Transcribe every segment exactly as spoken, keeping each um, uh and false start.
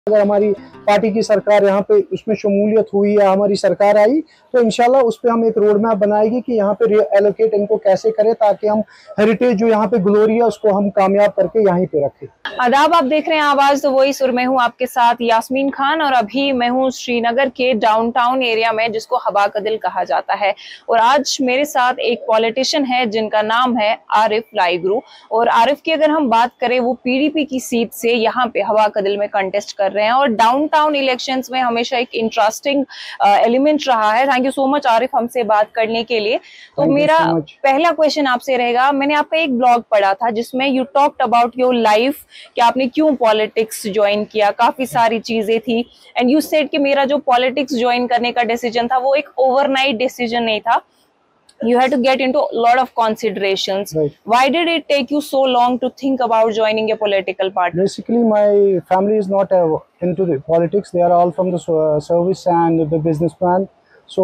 अगर हमारी पार्टी की सरकार यहाँ पे उसमें शमूलियत हुई या हमारी सरकार आई तो इंशाल्लाह उस पे हम एक रोड मैप बनाएगी कि यहाँ पे एलोकेट इनको कैसे करें ताकि हम हेरिटेज जो यहाँ पे ग्लोरी है उसको हम कामयाब करके यहीं पे रखें। आदाब, आप देख रहे हैं आवाज तो वही सुर। मैं हूँ आपके साथ यास्मीन खान और अभी मैं हूँ श्रीनगर के डाउनटाउन एरिया में जिसको हवा का दिल कहा जाता है। और आज मेरे साथ एक पॉलिटिशियन है जिनका नाम है आरिफ लाइगरू। और आरिफ की अगर हम बात करें वो पीडीपी की सीट से यहाँ पे हवा का दिल में कंटेस्ट कर रहे हैं और डाउनटाउन इलेक्शंस में हमेशा एक इंटरेस्टिंग एलिमेंट रहा है। Thank you so much Arif हमसे बात करने के लिए। तो मेरा so पहला क्वेश्चन आपसे रहेगा, मैंने आपका एक ब्लॉग पढ़ा था जिसमें you talked about your life कि आपने क्यों पॉलिटिक्स ज्वाइन किया, काफी सारी चीजें थी एंड यू सेड कि मेरा जो पॉलिटिक्स ज्वाइन करने का डिसीजन था वो एक ओवरनाइट डिसीजन नहीं था। You had to get into a lot of considerations. Right. Why did it take you so long to think about joining a political party? Basically, my family is not uh, into the politics. They are all from the uh, service and the businessman. So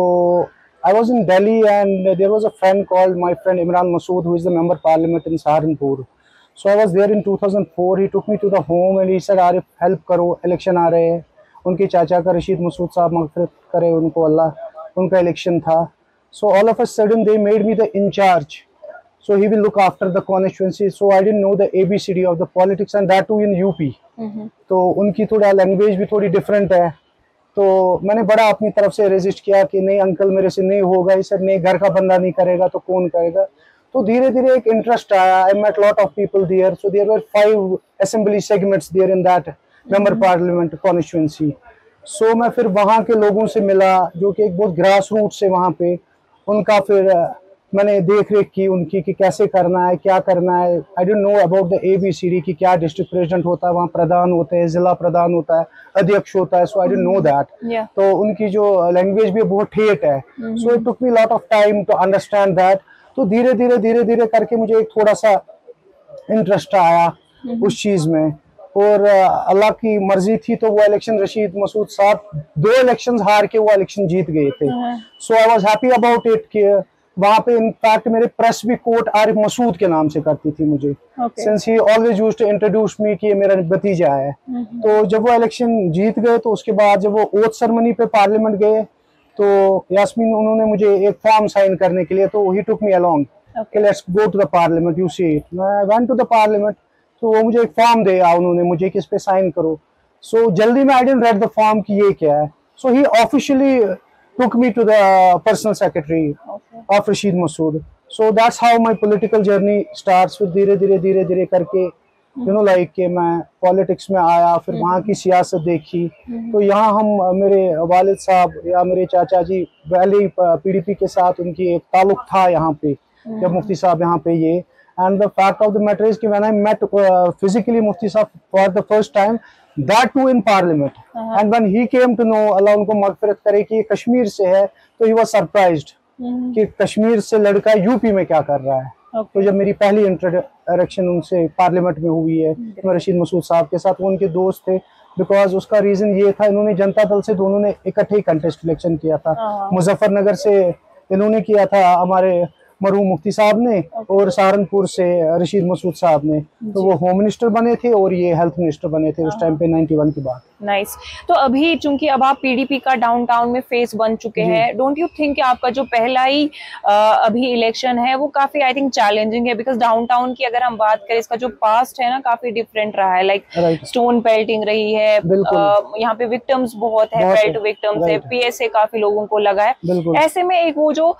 I was in Delhi and there was a friend called my friend Imran Masood, who is the member parliament in Saharanpur. So I was there in two thousand four. He took me to the home and he said, "Arif, help करो, election आ रहे हैं." उनके चाचा का रशीद मसूद साहब मग़फ़िरत करे उनको अल्लाह, उनका election था. So all of a sudden they made me the in charge. So he will look after the constituency. So I didn't know the A B C D of the politics and that too in U P. Mm-hmm. तो उनकी थोड़ा language भी थोड़ी different है. तो मैंने बड़ा अपनी तरफ से रेजिस्ट किया कि नहीं अंकल मेरे से नहीं होगा, ये सर नहीं, घर का बंदा नहीं करेगा तो कौन करेगा. तो धीरे धीरे एक इंटरेस्ट आया. I met lot of people there. So there were five assembly segments there in that member parliament constituency. So मैं फिर वहाँ के लोगों से मिला जो कि एक बहुत ग्रास रूट से वहाँ पे उनका फिर मैंने देख रेख की उनकी कि कैसे करना है क्या करना है. I don't know about the ABCD की क्या डिस्ट्रिक्ट प्रेसिडेंट होता है, वहाँ प्रधान होते हैं, जिला प्रधान होता है, अध्यक्ष होता है. So I don't know that. तो उनकी जो लैंग्वेज भी बहुत ठेठ है. So it took me lot of time to understand that. तो धीरे धीरे धीरे धीरे करके मुझे एक थोड़ा सा इंटरेस्ट आया उस चीज़ में और अल्लाह की मर्जी थी. तो वो इलेक्शन रशीद मसूद साहब दो इलेक्शंस हार के वो इलेक्शन जीत गए थे. So I was happy about it कि वहाँ पे इनफैक्ट मेरे प्रेस भी कोट आरिफ मसूद के नाम से करती थी मुझे, since he always used to introduce me कि ये मेरा भतीजा है. तो जब वो इलेक्शन जीत गए तो उसके बाद जब वो ओथ सेरेमनी पे पार्लियामेंट गए तो यास्मीन उन्होंने मुझे एक फॉर्म साइन करने के लिए, तो ही टुक मी अलोंग कि let's go to the parliament, you see it. I went to the parliament. तो वो मुझे एक फॉर्म दिया उन्होंने मुझे कि इस पे साइन करो. सो so, जल्दी में I didn't read the form कि ये क्या है. So he officially took me to the personal secretary of Rashid Masood. So that's how my political journey starts. फिर धीरे धीरे धीरे धीरे करके यू नो लाइक कि मैं पॉलिटिक्स में आया, फिर वहाँ की सियासत देखी. तो यहाँ हम मेरे वालिद साहब या मेरे चाचा जी पहले पीडीपी के साथ उनकी एक ताल्लुक था यहाँ पे जब मुफ्ती साहब यहाँ पे ये. And the fact of the matter is कि when I met uh, physically Mufti Sahab for the first time, that too in Parliament, uh-huh. and when he came to know, अल्लाह उनको मग़फ़िरत करे कि ये कश्मीर से है, तो he was surprised uh-huh. कि कश्मीर से लड़का यूपी में क्या कर रहा है. okay. तो जब मेरी पहली इंटरेक्शन उनसे पार्लियामेंट में हुई है okay. रशीद मसूद साहब के साथ, वो उनके दोस्त थे. बिकॉज उसका रीज़न ये था इन्होंने जनता दल से दोनों ने इकट्ठे ही कंटेस्ट इलेक्शन किया था. uh-huh. मुजफ्फरनगर से इन्होंने किया था हमारे मरहूम मुफ्ती साहब ने okay. और सहारनपुर से रशीद मसूद साहब ने. तो वो होम मिनिस्टर बने थे और ये हेल्थ मिनिस्टर बने थे उस टाइम पे इक्यानवे के बाद. Nice nice. तो अभी चूंकि अब आप पीडीपी का डाउनटाउन में फेस बन चुके हैं, डोंट यू थिंक कि आपका जो पहला ही आ, अभी इलेक्शन है वो काफी आई थिंक चैलेंजिंग है? बिकॉज डाउनटाउन की अगर हम बात करें, इसका जो पास्ट है ना काफी डिफरेंट रहा है. लाइक like, स्टोन पेल्टिंग रही है, यहाँ पे विक्टिम्स बहुत है, पेल्ट विक्टिम्स है, पीएसए काफी लोगों को लगा है. ऐसे में एक वो जो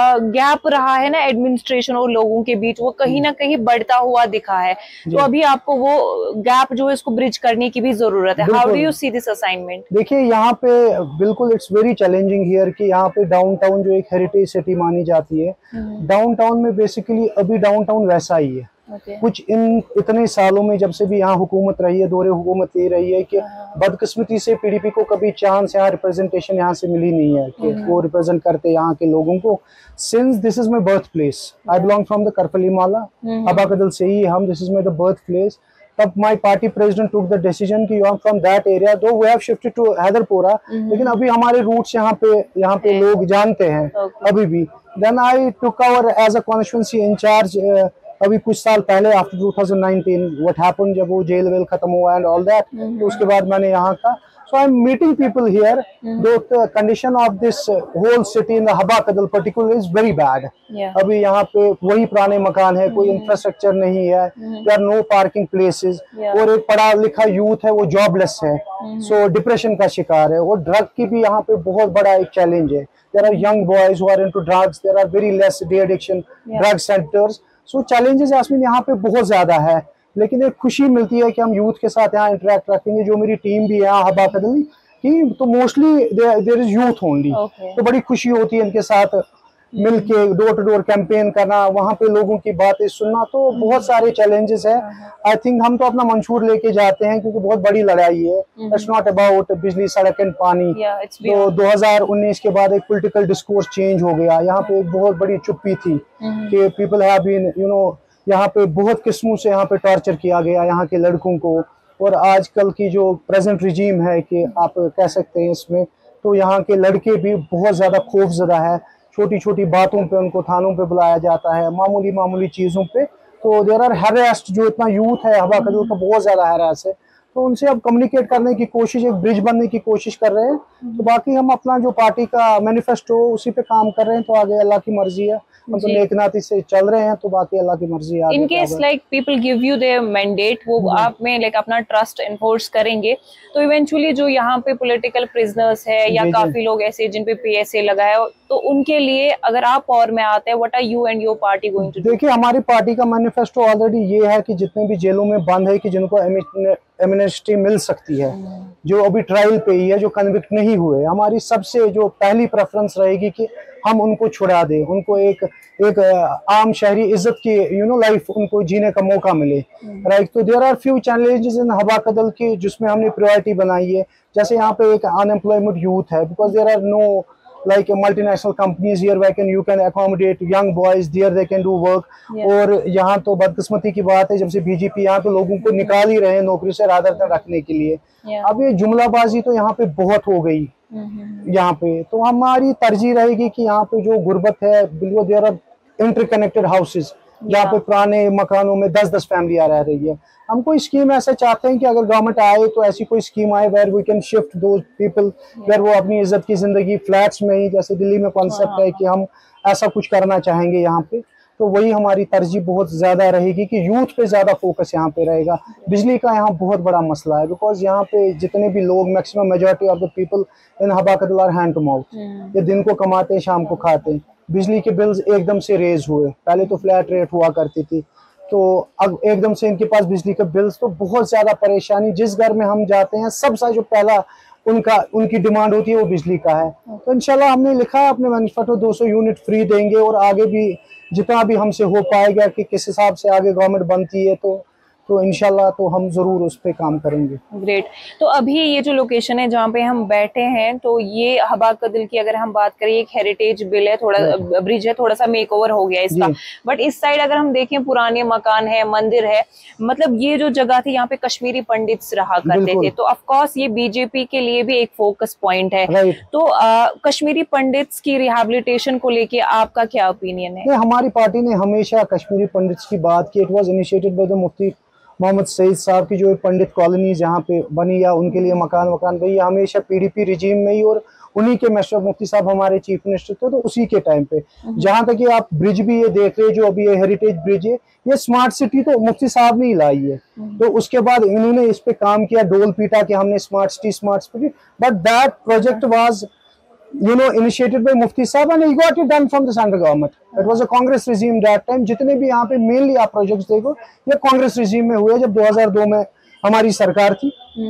गैप रहा है ना एडमिनिस्ट्रेशन और लोगों के बीच, वो कहीं ना कहीं बढ़ता हुआ दिखा है. तो अभी आपको वो गैप जो है इसको ब्रिज करने की भी जरूरत है. How do you see this assignment? देखिए यहाँ पे बिल्कुल इट्स वेरी चैलेंजिंग हियर कि यहाँ पे डाउनटाउन जो एक हेरिटेज सिटी मानी जाती है, डाउनटाउन में बेसिकली अभी डाउनटाउन वैसा ही है. Okay. कुछ इन इतने सालों में जब से भी यहाँ हुकूमत रही है, दौरे हुकूमत ये रही है कि बदकिस्मती से पीडीपी को कभी चांस यहाँ रिप्रेजेंटेशन यहाँ से मिली नहीं है कि वो रिप्रेजेंट करते यहाँ के लोगों को. Since this is my birth place, I belong from the Karfali माला, हवा का दिल से ही हम, this is my the birth place. तब my party president took the decision कि you are from that area, though we have shifted to Hyderpora, लेकिन अभी हमारे रूट्स यहाँ पे यहाँ पे लोग जानते हैं अभी भी. Then I took over as a constituency incharge अभी कुछ साल पहले after two thousand nineteen what happened, जब वो जेल वेल खत्म हुआ एंड ऑल दैट, तो उसके बाद मैंने यहाँ का, so I am meeting people here, the condition of this whole city in the Habba Kadal particular is very bad. अभी यहाँ पे वही पुराने मकान है, कोई इंफ्रास्ट्रक्चर नहीं है, there are no parking places, और एक पढ़ा लिखा यूथ है वो जॉबलेस है, सो डिप्रेशन का शिकार है, और ड्रग की भी यहाँ पे बहुत बड़ा एक चैलेंज है। There are young boys who are into drugs, there are very less de addiction drug centres, so challenges Yasmeen यहाँ पे बहुत ज्यादा है। लेकिन एक खुशी मिलती है कि हम यूथ के साथ यहाँ इंटरेक्ट रखेंगे, जो मेरी टीम भी है यहाँ हबा कदल की, तो mostly there is youth only, तो बड़ी खुशी होती है इनके साथ मिलके डोर टू डोर कैंपेन करना, वहाँ पे लोगों की बातें सुनना। तो बहुत सारे चैलेंजेस है। आई थिंक हम तो अपना मंशूर लेके जाते हैं क्योंकि बहुत बड़ी लड़ाई है, इट्स नॉट अबाउट बिजली, सड़क एंड पानी। तो दो हज़ार उन्नीस के बाद एक पॉलिटिकल डिस्कोर्स चेंज हो गया, यहाँ पे एक बहुत बड़ी चुप्पी थी कि people have been you know, यहाँ पे बहुत किस्मों से यहाँ पे टॉर्चर किया गया यहाँ के लड़कों को, और आजकल की जो प्रेजेंट रिजीम है कि आप कह सकते हैं इसमें, तो यहाँ के लड़के भी बहुत ज्यादा खौफजदा है, छोटी छोटी बातों पे उनको थानों पे बुलाया जाता है, मामूली मामूली चीजों पे, तो देयर आर हैरेस्ड, जो इतना यूथ है हबा कदल का बहुत ज्यादा हैरेस है, तो उनसे अब कम्युनिकेट करने की कोशिश, एक ब्रिज बनने की कोशिश कर रहे हैं। तो बाकी हम अपना जो पार्टी का मैनिफेस्टो उसी पे काम कर रहे हैं, तो आगे अल्लाह की मर्जी है, हम तो नेकनाती से चल रहे हैं, तो बाकी अल्लाह की मर्जी है। In case like people give you their mandate, वो आप में लाइक अपना ट्रस्ट एनफोर्स करेंगे, तो इवेंचुअली जो यहाँ पे पॉलिटिकल प्रिजनर्स है या काफी लोग ऐसे जिन पे पीएसए लगा है, तो उनके लिए अगर आप पावर में आते हैं, what are you and your party going to do? देखिए, हमारी पार्टी का मैनिफेस्टो ऑलरेडी ये है कि जितने भी जेलों में बंद है कि जिनको एमनेस्टी मिल सकती है, जो अभी ट्रायल पे ही है, जो कन्विक्ट नहीं हुए, हमारी सबसे जो पहली प्रेफरेंस रहेगी कि हम उनको छुड़ा दें, उनको एक एक आम शहरी इज्जत की यू नो लाइफ उनको जीने का मौका मिले, राइट। तो there are few challenges in Habba Kadal की जिसमें हमने प्रायोरिटी बनाई है, जैसे यहाँ पे एक अनएम्प्लॉयमेंट यूथ है, because there are no like multinational companies here where can you can accommodate young boys there, they can do work। yeah. और यहाँ तो बदकिस्मती की बात है, जब से बीजेपी यहाँ तो लोगों को निकाल ही रहे हैं नौकरी से रादर तक रखने के लिए। yeah. अब ये जुमलाबाजी तो यहाँ पे बहुत हो गई mm-hmm. यहाँ पे, तो हमारी तरजीह रहेगी कि यहाँ पे जो गुर्बत है, बिल्कुल देयर आर इंटरकनेक्टेड हाउसेज, यहाँ पे पुराने मकानों में दस दस फैमिलियां रह रही है। हम कोई स्कीम ऐसे चाहते हैं कि अगर गवर्नमेंट आए तो ऐसी कोई स्कीम आए वेयर वी कैन शिफ्ट दो पीपल, वेयर वो अपनी इज्जत की जिंदगी फ्लैट्स में ही, जैसे दिल्ली में कॉन्सेप्ट है कि हम ऐसा कुछ करना चाहेंगे यहाँ पे, तो वही हमारी तरजीह बहुत ज्यादा रहेगी कि यूथ पे ज्यादा फोकस यहाँ पे रहेगा। बिजली का यहाँ बहुत बड़ा मसला है, बिकॉज यहाँ पे जितने भी लोग, maximum majority of the people in Habba Kadal are hand to mouth, ये दिन को कमाते हैं शाम को खाते हैं। बिजली के बिल्स एकदम से रेज हुए, पहले तो फ्लैट रेट हुआ करती थी, तो अब एकदम से इनके पास बिजली के बिल्स, तो बहुत ज्यादा परेशानी। जिस घर में हम जाते हैं सबसे जो पहला उनका उनकी डिमांड होती है वो बिजली का है। तो इंशाल्लाह हमने लिखा है अपने मैनिफेस्टो दो सौ यूनिट फ्री देंगे, और आगे भी जितना भी हमसे हो पाएगा कि किस हिसाब से आगे गवर्नमेंट बनती है, तो तो इंशाल्लाह तो हम जरूर उस पे काम करेंगे। ग्रेट। तो अभी ये जो लोकेशन है जहाँ पे हम बैठे हैं, तो ये हबा कदल की अगर हम बात करें, एक हेरिटेज बिल है, थोड़ा ब्रिज है, थोड़ा सा मेकओवर हो गया इसका, बट इस साइड अगर हम देखें पुराने मकान है, मंदिर है, मतलब ये जो जगह थी यहाँ पे कश्मीरी पंडित्स रहा करते थे, तो ऑफ कोर्स ये बीजेपी के लिए भी एक फोकस पॉइंट है। तो आ, कश्मीरी पंडित्स की रिहेबिलिटेशन को लेके आपका क्या ओपिनियन है? हमारी पार्टी ने हमेशा कश्मीरी पंडित्स की बात की। It was initiated by the Mufti Mohammad Sayeed Sahab की जो पंडित कॉलोनीज यहाँ पे बनी या उनके लिए मकान वकान गई, हमेशा पीडीपी रिजीम में ही, और उन्हीं के मशरफ मुफ्ती साहब हमारे चीफ मिनिस्टर थे, तो उसी के टाइम पे। जहाँ तक ये आप ब्रिज भी ये देख रहे, जो अभी ये हेरिटेज ब्रिज है, ये स्मार्ट सिटी तो मुफ्ती साहब ने ही लाई है, तो उसके बाद इन्होंने इस पे काम किया, डोल पीटा कि हमने smart city smart city, but that project was you know initiated by Mufti Sahab and he got it done from the central government. It was a Congress regime that time. जितने भी यहाँ पे मेनली आप projects देखो ये Congress regime में हुए, जब दो हज़ार दो में हमारी सरकार थी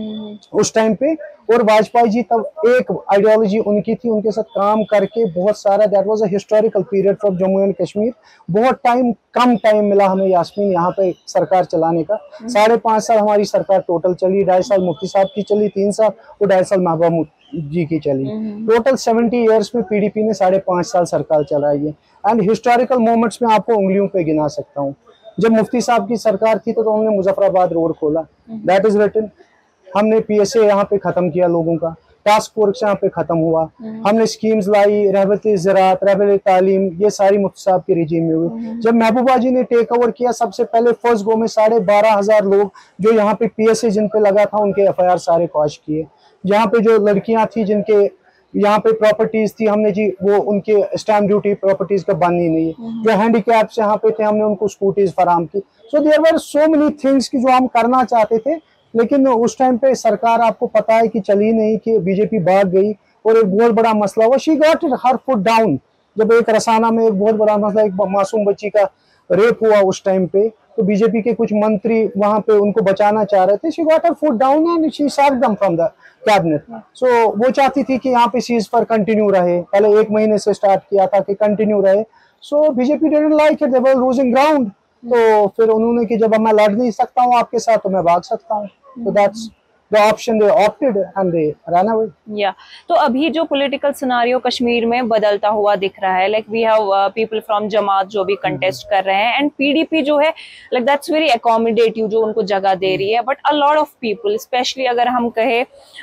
उस टाइम पे, और वाजपेयी जी तब एक आइडियोलॉजी उनकी थी, उनके साथ काम करके बहुत सारा, that was a historical period for Jammu and Kashmir. बहुत टाइम कम टाइम मिला हमें यास्मीन यहाँ पे सरकार चलाने का। साढ़े पाँच साल हमारी सरकार टोटल चली, ढाई साल मुफ्ती साहब की चली, तीन साल और ढाई साल महबूबा जी की चली। टोटल सेवेंटी इयर्स में पीडीपी ने साढ़े पाँच साल सरकार चलाई है। एंड हिस्टोरिकल मोमेंट्स में आपको उंगलियों पे गिना सकता हूँ। जब मुफ्ती साहब की सरकार थी तो, तो हमने मुजफ्फराबाद रोड खोला, दैट इज रिटन। हमने पीएसए यहाँ पे खत्म किया लोगों का। टास्क फोर्स यहाँ पे खत्म हुआ, हमने स्कीम्स लाई, रहबत ज़राअत, रहबत तालीम, ये सारी मुफ्ती साहब के रिजीम में हुई। जब महबूबा जी ने टेक ओवर किया, सबसे पहले फर्स्ट गो में साढ़े बारह हजार लोग जो यहाँ पे पी एस ए जिन पे लगा था उनके एफ आई आर सारे क्वाश किए। यहाँ पे जो लड़कियां थी जिनके यहाँ पे प्रॉपर्टीज थी, हमने जी वो उनके स्टैम्प ड्यूटी प्रॉपर्टीज का बननी नहीं है। जो हैंडीकैप्स यहाँ पे थे, हमने उनको स्कूटीज फराम की। So there were so many things की जो हम करना चाहते थे, लेकिन उस टाइम पे सरकार आपको पता है कि चली नहीं, कि बीजेपी भाग गई और एक बहुत बड़ा मसला हुआ। She got her foot down. जब एक रसाना में एक बहुत बड़ा मसला, एक मासूम बच्ची का रेप हुआ उस टाइम पे, तो बीजेपी के कुछ मंत्री वहां पे उनको बचाना चाह रहे थे। She got her foot down and she sacked them from the cabinet. So वो चाहती थी कि यहाँ पे सीज पर कंटिन्यू रहे, पहले एक महीने से स्टार्ट किया था कि कंटिन्यू रहे। So BJP didn't like it, they were losing ground. तो फिर उन्होंने कि जब मैं लड़ नहीं सकता हूँ आपके साथ तो मैं भाग सकता हूँ। So that's the option they opted and they ran away. Yeah. तो अभी जो पॉलिटिकल सिनारियो कश्मीर में बदलता हुआ दिख रहा है, like we have people from Jamaat जो भी कंटेस्ट कर रहे हैं, एंड पीडीपी जो है लाइक दैट्स वेरी अकोमोडेटिव, जो उनको जगह दे रही है। But a lot of people, specially अगर हम कहे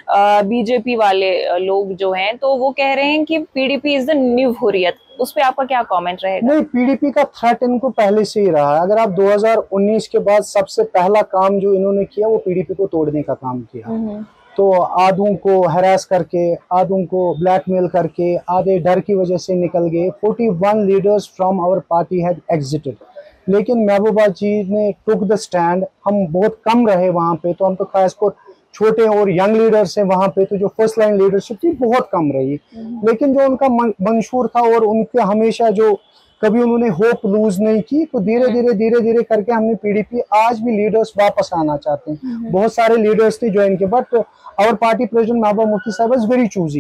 बीजेपी वाले लोग जो हैं, तो वो कह रहे हैं कि PDP is the new Hurriyat. उस पे आपका क्या कमेंट रहेगा? नहीं, पीडीपी का थ्रेट इनको पहले से ही रहा है। अगर आप दो हज़ार उन्नीस के बाद सबसे पहला काम जो इन्होंने किया वो पीडीपी को तोड़ने का काम किया। तो आधों को हरास करके, आधों को ब्लैकमेल करके, आधे डर की वजह से निकल गए। इकतालीस leaders from our party had exited, लेकिन महबूबा जी ने टुक द स्टैंड। हम बहुत कम रहे वहां पे, तो हम तो खासकर छोटे और यंग लीडर्स हैं वहां पे, तो जो फर्स्ट लाइन लीडरशिप थी बहुत कम रही। लेकिन जो उनका मंशूर था और उनके हमेशा जो कभी उन्होंने होप लूज नहीं की, तो धीरे धीरे धीरे धीरे करके हमने पीडीपी, आज भी लीडर्स वापस आना चाहते हैं। बहुत सारे लीडर्स थे ज्वाइन के, but our party president Mehbooba Mufti Sahab is very choosy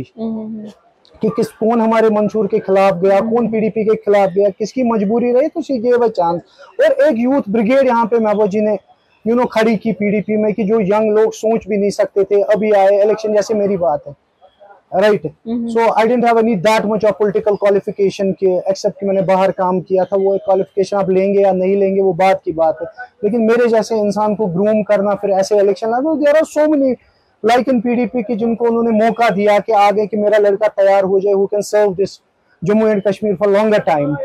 कि किस कौन हमारे मंशूर के खिलाफ गया, कौन पीडीपी के खिलाफ गया, किसकी मजबूरी रही, तो शी गेव अ चांस। और एक यूथ ब्रिगेड यहाँ पे महबूबा जी ने यू नो खड़ी की पीडीपी में, कि जो यंग लोग सोच भी नहीं सकते थे, अभी आए इलेक्शन, जैसे मेरी बात है, right. So I didn't have any that much of political qualification के, एक्सेप्ट कि मैंने बाहर काम किया था। वो एक क्वालिफिकेशन आप लेंगे या नहीं लेंगे वो बात की बात है, लेकिन मेरे जैसे इंसान को ग्रूम करना, फिर ऐसे इलेक्शन लाना, there are so many like in PDP की जिनको उन्होंने मौका दिया कि आगे कि मेरा लड़का तैयार हो जाए, who can serve this Jammu and Kashmir for longer time.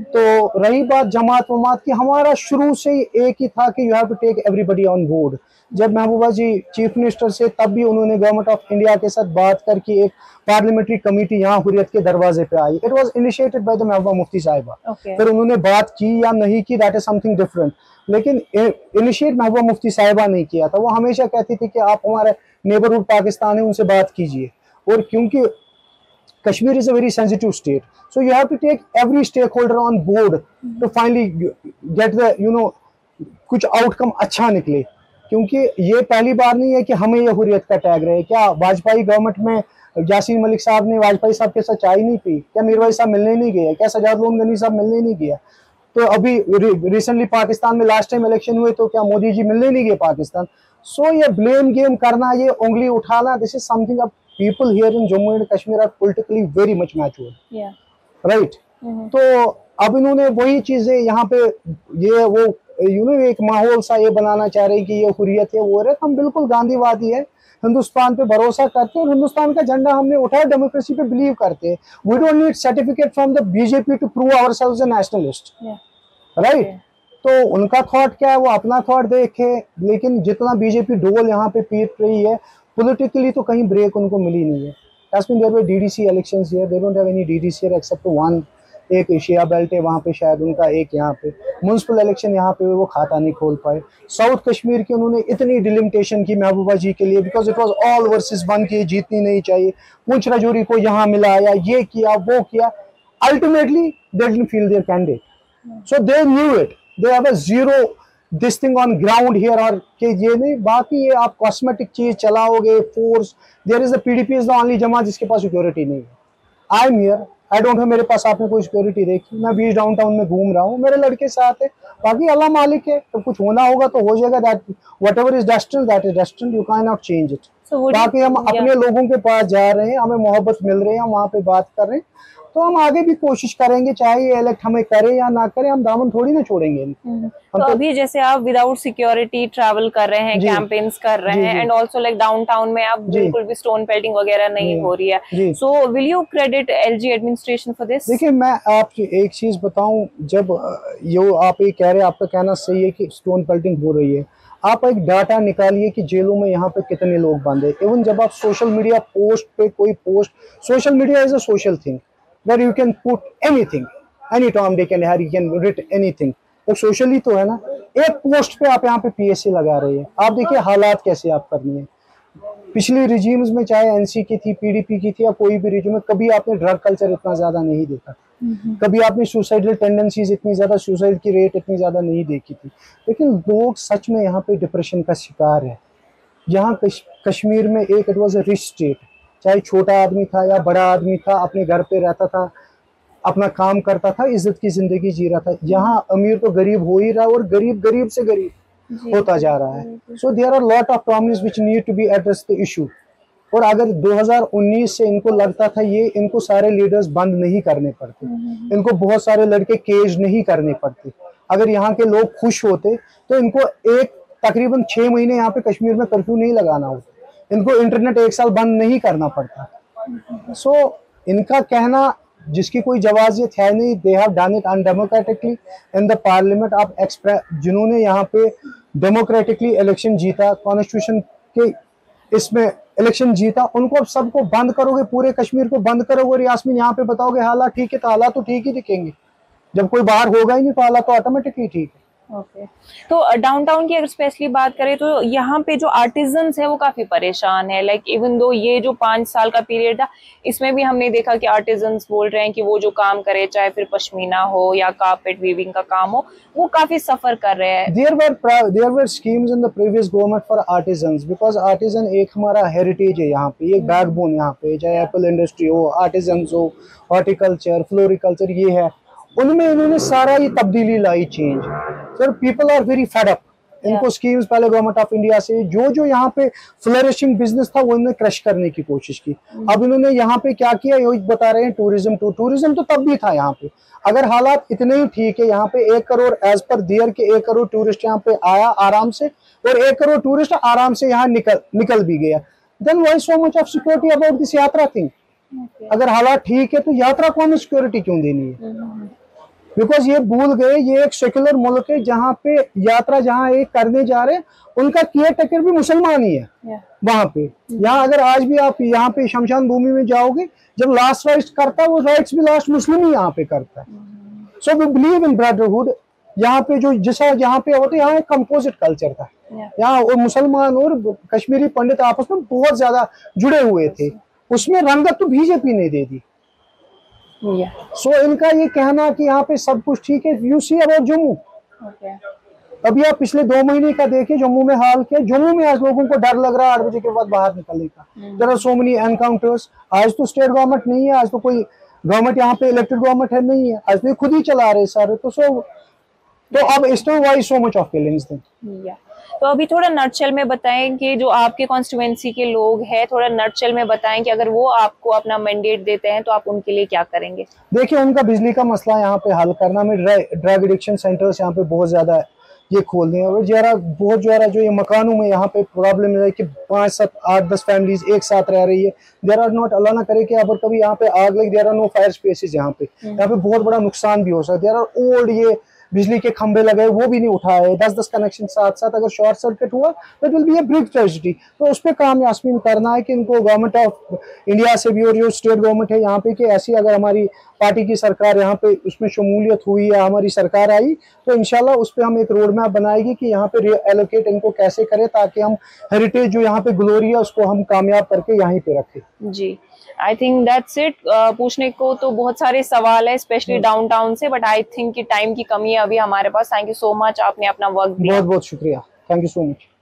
तो रही बात जमात वमात की, हमारा शुरू से ही एक ही था कि you have to take everybody on board. जब महबूबा जी चीफ मिनिस्टर से, तब भी उन्होंने गवर्नमेंट ऑफ इंडिया के साथ बात करके एक पार्लियामेंट्री कमेटी यहाँ हुर्रियत के दरवाजे पे आई। It was initiated by the Mehbooba Mufti Sahiba. okay. फिर उन्होंने बात की या नहीं की, दैट इज समथिंग डिफरेंट, लेकिन इनिशिएट महबूबा मुफ्ती साहिबा नहीं किया था। वो हमेशा कहती थी कि आप हमारे नेबरहुड पाकिस्तान है, उनसे बात कीजिए। और क्योंकि Kashmir is a very sensitive state, so you have to take every stakeholder on board to finally get the you know कुछ आउटकम अच्छा निकले। क्योंकि ये पहली बार नहीं है कि हमें ये हुर्रियत का टैग रहे। क्या वाजपेयी गवर्नमेंट में यासीन मलिक साहब ने वाजपेयी साहब के साथ चाय नहीं पी? क्या मीरवाइज साहब मिलने नहीं गए? क्या सजाद लोन गनी साहब मिलने नहीं गया? तो अभी रिसेंटली पाकिस्तान में लास्ट टाइम इलेक्शन हुए, तो क्या मोदी जी मिलने नहीं गए पाकिस्तान? सो so, ये ब्लेम गेम करना, ये उंगली उठाना, दिस इज समथिंग अब people here in Jammu and Kashmir are politically very much mature, yeah. right? mm-hmm. तो अब इन्होंने वही चीजें यहाँ पे, ये वो यू नो एक माहौल सा ये बनाना चाह रहे हैं कि ये हुर्रियत है, वो है। हम बिल्कुल गांधीवादी है, हिंदुस्तान पे भरोसा करते हैं और हिंदुस्तान का झंडा हमने उठाया, डेमोक्रेसी पे बिलीव करते हैं। We don't need certificate from the BJP to prove ourselves a nationalist, right? तो उनका थॉट क्या है वो अपना थॉट देखे, लेकिन जितना बीजेपी ढोल यहाँ पे पीट रही है पॉलिटिकली, तो कहीं ब्रेक उनको मिली नहीं है। Jasmine, there were D D C elections here. They don't have any D D C here except one. एक एशिया बेल्ट है वहाँ पे शायद उनका, एक यहाँ पे म्युनिसिपल इलेक्शन यहाँ पे वो खाता नहीं खोल पाए। साउथ कश्मीर की उन्होंने इतनी डिलिमिटेशन की महबूबा जी के लिए, because it was all versus one की जीतनी नहीं चाहिए, पूंछ राजौरी को यहाँ मिला या ये किया वो किया। Ultimately they didn't feel their candidate, so they knew it, they have a zero this thing on ground here. और कि ये नहीं, बाकी ये आप कॉस्मेटिक चीज चलाओगे, force, there is the PDP is the only Jamaat जिसके पास सिक्योरिटी नहीं है। I am here, I don't have, मेरे पास आपने कोई सिक्योरिटी देखी? मैं बीच डाउनटाउन में घूम रहा हूँ, मेरे लड़के साथ है, बाकी अल्लाह मालिक है। तो कुछ होना होगा तो हो जाएगा, that whatever is destined that is destined, you can not change it. बाकी हम अपने लोगों के पास जा रहे हैं, हमें मोहब्बत मिल रही है, हम वहाँ पे बात कर रहे हैं, तो हम आगे भी कोशिश करेंगे, चाहे ये इलेक्ट हमें करे या ना करे, हम दामन थोड़ी ना छोड़ेंगे। तो, तो अभी जैसे आप विदाउट सिक्योरिटी ट्रैवल कर रहे हैं, कैंपेन्स कर रहे हैं, एंड ऑल्सो लाइक डाउनटाउन में आप बिल्कुल भी स्टोन पेल्टिंग वगैरह नहीं हो रही है, so will you credit LG administration for this? देखिए, मैं आपको एक चीज बताऊं, जब यो आप ये कह रहे हैं, आपका कहना सही है कि स्टोन पेल्टिंग हो रही है, आप एक डाटा निकालिए कि जेलों में यहाँ पे कितने लोग बंद है। इवन जब आप सोशल मीडिया पोस्ट पे कोई post, social media is a social thing where you can put anything, any Tom Dick and Harry can write anything, तो सोशल ही तो है ना। एक पोस्ट पे आप यहाँ पे पीएससी लगा रही है, आप देखिए हालात कैसे आप करनी है। पिछली रिजीम्स में, चाहे एनसी की थी, पीडीपी की थी, या कोई भी रिजीम में, कभी आपने ड्रग कल्चर इतना ज्यादा नहीं देखा, कभी आपने सुसाइडल टेंडेंसीज इतनी ज्यादा, सुसाइड की रेट इतनी ज्यादा नहीं देखी थी। लेकिन लोग सच में यहाँ पे डिप्रेशन का शिकार है। यहाँ कश, कश्मीर में एक it was a rich state, चाहे छोटा आदमी था या बड़ा आदमी था, अपने घर पे रहता था, अपना काम करता था, इज्जत की जिंदगी जी रहा था। यहाँ अमीर तो गरीब हो ही रहा है, और गरीब गरीब से गरीब होता जा रहा है। So there are lot of problems which need to be address the issue. और अगर दो हज़ार उन्नीस से इनको लगता था ये इनको सारे लीडर्स बंद नहीं करने पड़ते, इनको बहुत सारे लड़के केज नहीं करने पड़ते, अगर यहाँ के लोग खुश होते तो इनको एक तकरीबन छह महीने यहाँ पे कश्मीर में कर्फ्यू नहीं लगाना होता, इनको इंटरनेट एक साल बंद नहीं करना पड़ता। सो so, इनका कहना जिसकी कोई जवाजियत है नहीं, they have done it undemocratically in the parliament. आप एक्सप्रेस जिन्होंने यहाँ पे डेमोक्रेटिकली इलेक्शन जीता, कॉन्स्टिट्यूशन के इसमें इलेक्शन जीता, उनको अब सबको बंद करोगे, पूरे कश्मीर को बंद करोगे, और यास्मीन यहाँ पे बताओगे हालात ठीक है, तो हालात तो ठीक ही दिखेंगे। जब कोई बाहर होगा ही नहीं तो हालात तो ऑटोमेटिकली ठीक है। Okay okay. तो डाउनटाउन की अगर स्पेशली बात करें तो यहाँ पे जो आर्टिजन्स है वो काफी परेशान है। लाइक इवन दो ये जो पांच साल का पीरियड था, इसमें भी हमने देखा कि आर्टिजन्स बोल रहे हैं कि वो जो काम करे, चाहे फिर पश्मीना हो या कारपेट वीविंग का काम हो, वो काफी सफर कर रहे हैं। There were there were schemes in the previous government for artisans, because artisan एक हमारा हेरिटेज है यहाँ पे, एक बैकबोन यहाँ पे, चाहे एप्पल इंडस्ट्री हो, आर्टिजन्स हो, हॉर्टिकल्चर, फ्लोरिकल्चर, ये है। उनमें इन्होंने सारा ये तब्दीली लाई, change. Sir people are very fed up. इनको स्कीम्स पहले गवर्नमेंट ऑफ इंडिया से जो जो यहाँ पे फ्लरिशिंग बिजनेस था वो इन्होंने क्रश करने की कोशिश की। अब इन्होंने यहाँ पे क्या किया, ये बता रहे हैं टूरिज्म टू टूरिज्म तो तब भी था यहाँ पे। अगर हालात इतने ही ठीक है, यहाँ पे एक करोड़ एज पर दियर के एक करोड़ टूरिस्ट यहाँ पे आया आराम से, और एक करोड़ टूरिस्ट आराम से यहाँ निकल निकल भी गया, then why so much of security about this yatra thing? अगर हालात ठीक है तो यात्रा को हमें सिक्योरिटी क्यों देनी है? बिकॉज ये भूल गए ये एक सेक्युलर मुल्क है, जहाँ पे यात्रा जहाँ एक करने जा रहे हैं उनका केयर टेकर भी मुसलमान ही है yeah. वहां पे। यहाँ अगर आज भी आप यहाँ पे शमशान भूमि में जाओगे, जब लास्ट राइट्स करता है वो राइट्स भी लास्ट मुस्लिम ही यहाँ पे करता है। So we believe in brotherhood. यहाँ पे जो जैसा यहाँ पे होते यहाँ एक कंपोजिट कल्चर था yeah. यहाँ और मुसलमान और कश्मीरी पंडित आपस में बहुत ज्यादा जुड़े हुए थे, उसमें रंगत तो बीजेपी ने दे दी। सो yeah. so, इनका ये कहना कि यहाँ पे सब कुछ ठीक है, you see about Jammu. okay. अभी आप पिछले दो महीने का देखिए जम्मू में हाल क्या, जम्मू में आज लोगों को डर लग रहा है आठ बजे के बाद बाहर निकलने का। There are so many encounters. आज तो स्टेट गवर्नमेंट नहीं है, आज तो कोई गवर्नमेंट यहाँ पे इलेक्टेड गवर्नमेंट है नहीं है, आज तो खुद ही चला रहे सारे। तो सो तो अब इस time why so much of killings then? तो अभी थोड़ा नटशेल में बताएं कि जो आपके कॉन्स्टिट्यूएंसी के लोग हैं, थोड़ा नटशेल में बताएं कि अगर वो आपको अपना मैंडेट देते हैं तो आप उनके लिए क्या करेंगे? देखिए, उनका बिजली का मसला यहाँ पे हल करना में, ड्रग एडिक्शन सेंटर्स यहाँ पे बहुत ज्यादा ये खोलने हैं, और जरा बहुत जरा जो ये मकानों में यहाँ पे प्रॉब्लम है कि पाँच सात आठ दस फैमिलीज एक साथ रह रही है। देयर आर नॉट, अल्लाह ना करे कि अगर कभी यहाँ पे आग लगे, there are no fire spaces यहाँ पे, यहाँ पे बहुत बड़ा नुकसान भी हो सकता है। देयर आर ओल्ड ये बिजली के खंभे लगे वो भी नहीं उठाए, दस दस कनेक्शन साथ साथ, अगर शॉर्ट सर्किट हुआ that will be a big tragedy. तो उस पर काम यास्मीन करना है कि इनको गवर्नमेंट ऑफ इंडिया से भी और जो स्टेट गवर्नमेंट है यहाँ पे कि ऐसी अगर हमारी पार्टी की सरकार यहाँ पे उसमें शमूलियत हुई या हमारी सरकार आई तो इंशाल्लाह उस पर हम एक रोड मैप बनाएगी कि यहाँ पे एलोकेट इनको कैसे करें ताकि हम हेरिटेज जो यहाँ पे ग्लोरी है उसको हम कामयाब करके यहीं पे रखें। जी, आई थिंक दैट्स इट। पूछने को तो बहुत सारे सवाल है स्पेशली डाउनटाउन से, बट आई थिंक कि टाइम की कमी है अभी हमारे पास। थैंक यू सो मच, आपने अपना वक्त दिया। बहुत बहुत शुक्रिया, थैंक यू सो मच।